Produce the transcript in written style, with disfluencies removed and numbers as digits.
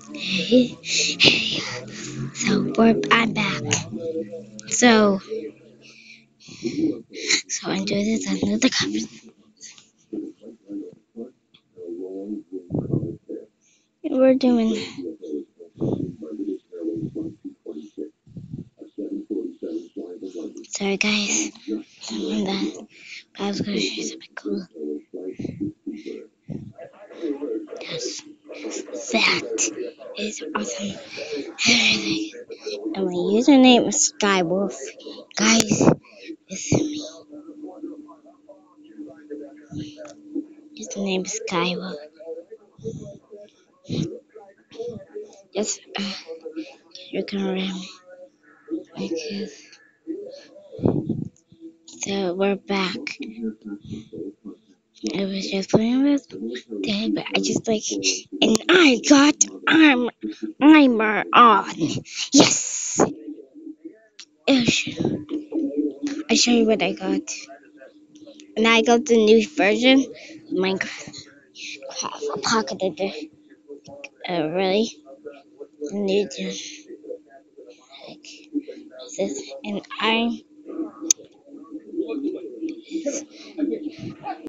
Hey, hey. I'm back. So, so I'm doing this another conference. We're doing. Sorry, guys. Someone that I was gonna share something cool. Yes, that is awesome. Everything. And my username is Skywolf. Guys, it's me. Username is Skywolf. Just you can remember. Okay. So we're back. I was just playing with Dad, but I just like, and I got armor on. Yes. I show you what I got. And I got the new version of Minecraft Pocket Edition. Really, the new like this, and I'm